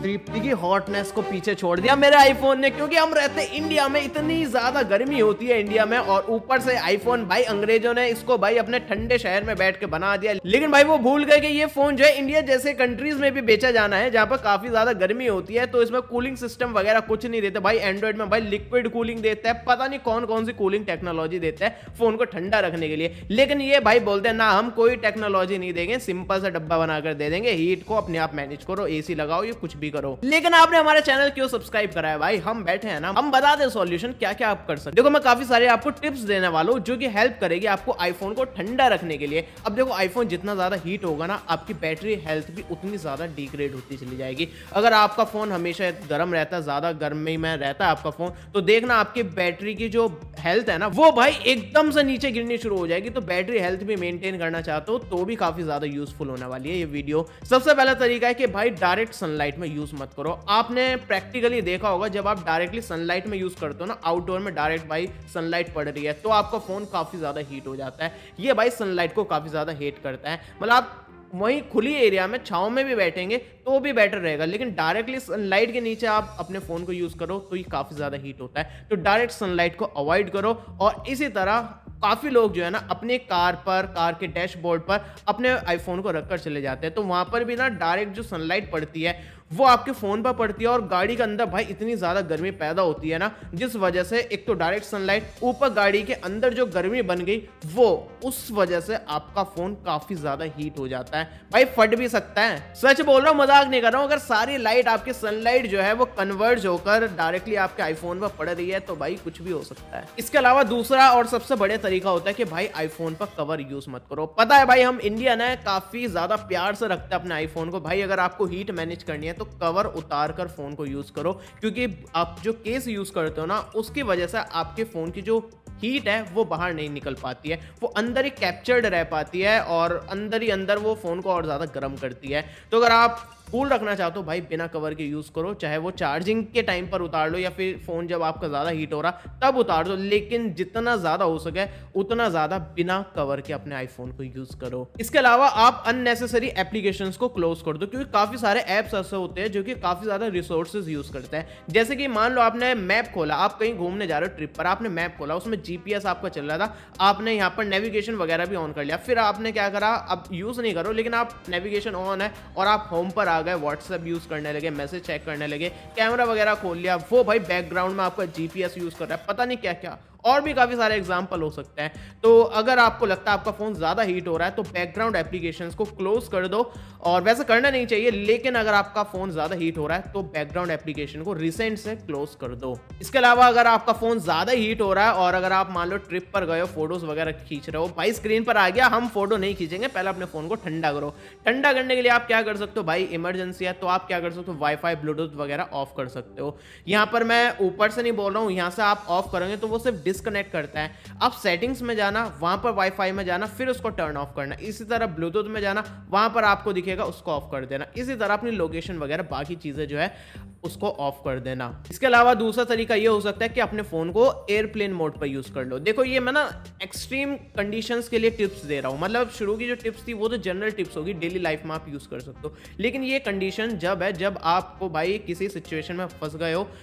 तृप्ति की हॉटनेस को पीछे छोड़ दिया मेरे आईफोन ने, क्योंकि हम रहते इंडिया में, इतनी ज्यादा गर्मी होती है इंडिया में, और ऊपर से आईफोन भाई अंग्रेजों ने इसको भाई अपने ठंडे शहर में बैठ के बना दिया। लेकिन भाई वो भूल गए कि ये फोन जो है इंडिया जैसे कंट्रीज में भी बेचा जाना है जहां पर काफी ज्यादा गर्मी होती है, तो इसमें कूलिंग सिस्टम वगैरह कुछ नहीं देते भाई। एंड्रॉइड में भाई लिक्विड कूलिंग देता है, पता नहीं कौन कौन सी कूलिंग टेक्नोलॉजी देता है फोन को ठंडा रखने के लिए। लेकिन ये भाई बोलते हैं ना, हम कोई टेक्नोलॉजी नहीं देंगे, सिंपल सा डब्बा बनाकर दे देंगे, हीट को अपने आप मैनेज करो, एसी लगाओ, ये कुछ भी करो। लेकिन आपने हमारे चैनल क्यों सब्सक्राइब करा है भाई? हम बैठे हैं ना, हम बता दें सॉल्यूशन क्या क्या आप कर सकते। देखो मैं काफी सारे आपको टिप्स देने वाला हूं जो कि हेल्प करेगी आपको आईफोन को ठंडा रखने के लिए। अब देखो आईफोन जितना ज्यादा हीट होगा ना, आपकी बैटरी हेल्थ भी उतनी ज्यादा डिग्रेड होती चली जाएगी। अगर आपका फोन हमेशा गर्म रहता है, ज्यादा गर्मी में रहता है आपका फोन, तो देखना आपकी बैटरी की जो हेल्थ है ना, वो भाई एकदम से नीचे गिरनी शुरू हो जाएगी। तो बैटरी हेल्थ भी मेंटेन करना चाहते हो तो भी काफी ज्यादा यूजफुल होने वाली है ये वीडियो। सबसे पहला तरीका है कि भाई डायरेक्ट सनलाइट में यूज मत करो। आपने प्रैक्टिकली देखा होगा जब आप डायरेक्टली सनलाइट में यूज करते हो ना, आउटडोर में डायरेक्ट भाई सनलाइट पड़ रही है तो आपका फोन काफी ज्यादा हीट हो जाता है। ये भाई सनलाइट को काफी ज्यादा हीट करता है। मतलब आप वहीं खुली एरिया में छांव में भी बैठेंगे तो भी बेटर रहेगा, लेकिन डायरेक्टली सनलाइट के नीचे आप अपने फोन को यूज करो तो ये काफी ज्यादा हीट होता है। तो डायरेक्ट सनलाइट को अवॉइड करो। और इसी तरह काफी लोग जो है ना अपने कार के डैशबोर्ड पर अपने आईफोन को रखकर चले जाते हैं, तो वहां पर भी ना डायरेक्ट जो सनलाइट पड़ती है वो आपके फोन पर पड़ती है, और गाड़ी के अंदर भाई इतनी ज्यादा गर्मी पैदा होती है ना, जिस वजह से एक तो डायरेक्ट सनलाइट, ऊपर गाड़ी के अंदर जो गर्मी बन गई वो, उस वजह से आपका फोन काफी ज्यादा हीट हो जाता है, भाई फट भी सकता है। सच बोल रहा हूं, मजाक नहीं कर रहा हूं। अगर सारी लाइट आपकी सनलाइट जो है वो कन्वर्ज होकर डायरेक्टली आपके आईफोन पर पड़ रही है तो भाई कुछ भी हो सकता है। इसके अलावा दूसरा और सबसे बढ़िया तरीका होता है कि भाई आईफोन पर कवर यूज मत करो। पता है भाई हम इंडियन है, काफी ज्यादा प्यार से रखते हैं अपने आईफोन को। भाई अगर आपको हीट मैनेज करनी है तो कवर उतार कर फोन को यूज करो, क्योंकि आप जो केस यूज करते हो ना उसकी वजह से आपके फोन की जो हीट है वो बाहर नहीं निकल पाती है, वो अंदर ही कैप्चर्ड रह पाती है और अंदर ही अंदर वो फोन को और ज्यादा गर्म करती है। तो अगर आप कूल रखना चाहते हो भाई बिना कवर के यूज करो, चाहे वो चार्जिंग के टाइम पर उतार लो या फिर फोन जब आपका ज्यादा हीट हो रहा तब उतार दो, लेकिन जितना ज्यादा हो सके उतना ज्यादा बिना कवर के अपने आईफोन को यूज करो। इसके अलावा आप अननेसेसरी एप्लीकेशंस को क्लोज कर दो, क्योंकि काफी सारे एप्स ऐसे होते हैं जो कि काफी ज्यादा रिसोर्सेज यूज करते हैं। जैसे कि मान लो आपने मैप खोला, आप कहीं घूमने जा रहे हो ट्रिप पर, आपने मैप खोला, उसमें जीपीएस आपका चल रहा था, आपने यहाँ पर नेविगेशन वगैरह भी ऑन कर लिया, फिर आपने क्या करा, अब यूज नहीं करो लेकिन आप नेविगेशन ऑन है और आप होम पर आ गए, व्हाट्सएप यूज करने लगे, मैसेज चेक करने लगे, कैमरा वगैरह खोल लिया, वो भाई बैकग्राउंड में आपका जीपीएस यूज कर रहा है, पता नहीं क्या क्या, और भी काफी सारे एग्जांपल हो सकते हैं। तो अगर आपको लगता है आपका फोन ज्यादा हीट हो रहा है तो बैकग्राउंड एप्लीकेशंस को क्लोज कर दो, और वैसे करना नहीं चाहिए, लेकिन अगर आपका फोन ज्यादा हीट हो रहा है तो बैकग्राउंड एप्लीकेशन को रिसेंट से क्लोज कर दो। इसके अलावा अगर आपका फोन ज्यादा हीट हो रहा है और अगर आप मान लो ट्रिप पर गए हो, फोटोज वगैरह खींच रहे हो, भाई स्क्रीन पर आ गया, हम फोटो नहीं खींचेंगे, पहले अपने फोन को ठंडा करो। ठंडा करने के लिए आप क्या कर सकते हो भाई, इमरजेंसी है तो आप क्या कर सकते हो, वाईफाई ब्लूटूथ वगैरह ऑफ कर सकते हो। यहाँ पर मैं ऊपर से नहीं बोल रहा हूँ, यहाँ से आप ऑफ करेंगे तो वो सिर्फ डिस्कनेक्ट करता है। आप सेटिंग्स में जाना, वहां पर वाईफाई में जाना, फिर उसको टर्न ऑफ करना। इसी तरह ब्लूटूथ में जाना, वहां पर आपको दिखेगा, उसको ऑफ कर देना। इसी तरह अपनी लोकेशन वगैरह बाकी चीजें जो है उसको ऑफ कर देना। इसके अलावा दूसरा तरीका ये हो सकता है कि अपने फोन को एयरप्लेन मोड पर यूज कर लो। देखो ये मैं ना एक्सट्रीम कंडीशंस के लिए टिप्स दे रहा हूं, मतलब शुरू की जो टिप्स थी वो तो जनरल टिप्स होगी, डेली लाइफ में आप यूज कर सकते हो, लेकिन ये कंडीशन जब है जब आपको भाई किसी सिचुएशन में फंस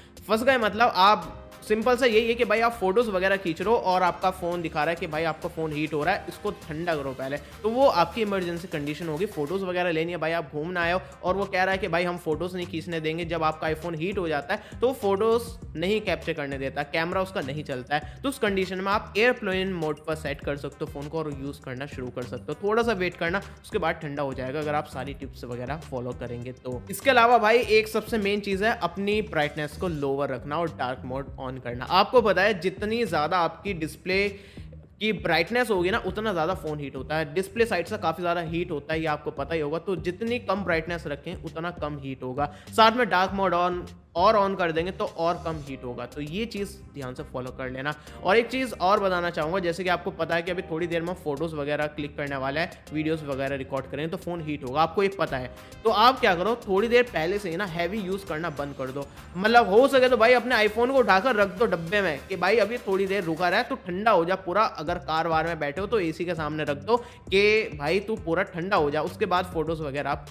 गए मतलब आप सिंपल सा यही है कि भाई आप फोटोज वगैरह खींच रहे हो और आपका फोन दिखा रहा है कि भाई आपका फोन हीट हो रहा है, इसको ठंडा करो पहले, तो वो आपकी इमरजेंसी कंडीशन होगी। फोटोज वगैरह लेनी है, भाई आप घूमना आए हो और वो कह रहा है कि भाई हम फोटोज नहीं खींचने देंगे, जब आपका आईफोन हीट हो जाता है तो वो फोटोज नहीं कैप्चर करने देता, कैमरा उसका नहीं चलता है, तो उस कंडीशन में आप एयरप्लेन मोड पर सेट कर सकते हो फोन को और यूज करना शुरू कर सकते हो। थोड़ा सा वेट करना, उसके बाद ठंडा हो जाएगा अगर आप सारी टिप्स वगैरह फॉलो करेंगे तो। इसके अलावा भाई एक सबसे मेन चीज है अपनी ब्राइटनेस को लोअर रखना और डार्क मोड ऑन करना। आपको पता है जितनी ज्यादा आपकी डिस्प्ले की ब्राइटनेस होगी ना उतना ज्यादा फोन हीट होता है, डिस्प्ले साइड से काफी ज्यादा हीट होता है, ये आपको पता ही होगा। तो जितनी कम ब्राइटनेस रखें उतना कम हीट होगा, साथ में डार्क मोड ऑन कर देंगे तो और कम हीट होगा। तो ये चीज़ ध्यान से फॉलो कर लेना। और एक चीज़ और बताना चाहूँगा, जैसे कि आपको पता है कि अभी थोड़ी देर में फोटोज़ वगैरह क्लिक करने वाला है, वीडियोस वगैरह रिकॉर्ड करें तो फ़ोन हीट होगा, आपको ये पता है। तो आप क्या करो, थोड़ी देर पहले से ही ना हैवी यूज़ करना बंद कर दो। मतलब हो सके तो भाई अपने आईफोन को उठाकर रख दो डब्बे में कि भाई अभी थोड़ी देर रुका रहा है तो ठंडा हो जा पूरा। अगर कार वार में बैठे हो तो एसी के सामने रख दो कि भाई तू पूरा ठंडा हो जा, उसके बाद फोटोज़ वगैरह आप क्लिक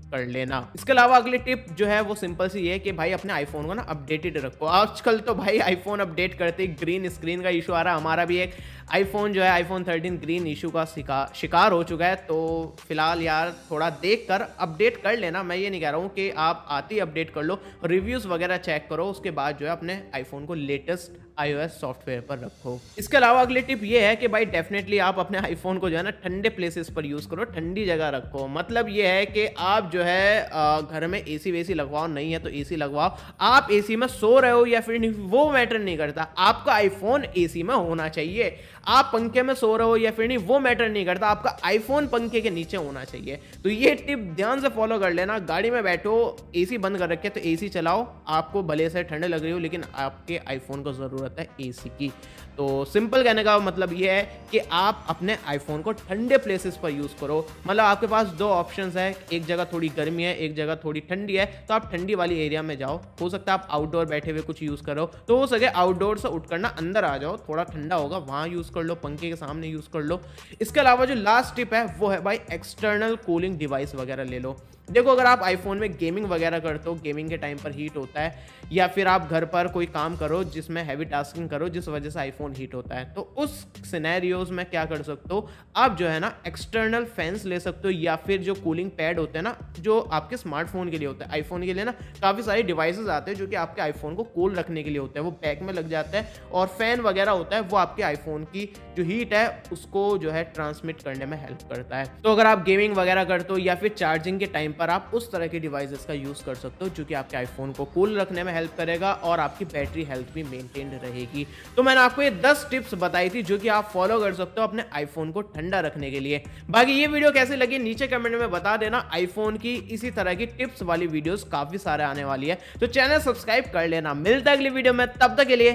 कर लेना। इसके अलावा अगली टिप जो है वो सिंपल सी है कि भाई अपने आईफोन को ना अपडेटेड रखो। आजकल तो भाई आईफोन अपडेट करते ही ग्रीन स्क्रीन का इशू आ रहा है। हमारा भी एक आईफोन जो है आईफोन 13 ग्रीन इशू का शिकार हो चुका है। तो फिलहाल यार थोड़ा देख कर अपडेट कर लेना। मैं ये नहीं कह रहा हूँ कि आप आते ही अपडेट कर लो, रिव्यूज वगैरह चेक करो, उसके बाद जो है अपने आईफोन को लेटेस्ट iOS सॉफ्टवेयर पर रखो। इसके अलावा अगली टिप ये है कि भाई डेफिनेटली आप अपने आईफोन को जो है ना ठंडे प्लेसेस पर यूज करो, ठंडी जगह रखो। मतलब ये है कि आप जो है घर में एसी वेसी लगवाओ, नहीं है तो एसी लगवाओ। आप एसी में सो रहे हो या फिर नहीं, वो मैटर नहीं करता, आपका आईफोन एसी में होना चाहिए। आप पंखे में सो रहे हो या फिर नहीं, वो मैटर नहीं करता, आपका आईफोन पंखे के नीचे होना चाहिए। तो ये टिप ध्यान से फॉलो कर लेना। गाड़ी में बैठो, एसी बंद कर रखे तो एसी चलाओ, आपको भले से ठंड लग रही हो लेकिन आपके आईफोन को जरूरत है एसी की। तो सिंपल कहने का मतलब ये है कि आप अपने आईफोन को ठंडे प्लेसेस पर यूज करो। मतलब आपके पास दो ऑप्शंस है, एक जगह थोड़ी गर्मी है, एक जगह थोड़ी ठंडी है, तो आप ठंडी वाली एरिया में जाओ। हो सकता है आप आउटडोर बैठे हुए कुछ यूज करो, तो हो सके आउटडोर से उठ करना अंदर आ जाओ, थोड़ा ठंडा होगा, वहां यूज कर लो, पंखे के सामने यूज कर लो। इसके अलावा जो लास्ट टिप है वो है भाई एक्सटर्नल कूलिंग डिवाइस वगैरह ले लो। देखो अगर आप आईफोन में गेमिंग वगैरह करते हो, गेमिंग के टाइम पर हीट होता है, या फिर आप घर पर कोई काम करो जिसमें हैवी टास्किंग करो जिस वजह से आईफोन हीट होता है, तो उस सिनेरियोज में क्या कर सकते हो आप जो है ना एक्सटर्नल फैंस ले सकते हो, या फिर जो कूलिंग पैड होते हैं ना जो आपके स्मार्टफोन के लिए होता है। आईफोन के लिए ना काफ़ी सारे डिवाइसेस आते हैं जो कि आपके आईफोन को कूल रखने के लिए होते हैं, वो बैक में लग जाता है, और फैन वगैरह होता है वो आपके आईफोन की जो हीट है उसको जो है ट्रांसमिट करने में हेल्प करता है। तो अगर आप गेमिंग वगैरह करते हो या फिर चार्जिंग के टाइम पर आप उस तरह के डिवाइसेस का यूज कर सकते हो जो कि आपके आईफोन को कूल रखने में हेल्प करेगा और आपकी बैटरी हेल्थ भी मेंटेन रहेगी। तो मैंने आपको ये 10 टिप्स बताई थी जो कि आप फॉलो कर सकते हो अपने आईफोन को ठंडा रखने के लिए। बाकी ये वीडियो कैसे लगी नीचे कमेंट में बता देना। आईफोन की इसी तरह की टिप्स वाली वीडियोस काफी सारे आने वाली है, तो चैनल सब्सक्राइब कर लेना। मिलता है अगली वीडियो में, तब तक के लिए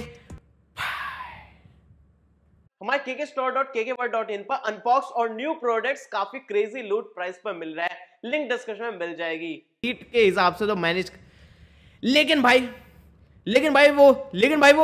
हमारे kkstore.kkworld.in पर अनबॉक्स और न्यू प्रोडक्ट्स काफी क्रेजी लूट प्राइस पर मिल रहा है, लिंक डिस्क्रिप्शन में मिल जाएगी। हीट के हिसाब से तो मैनेज, लेकिन भाई वो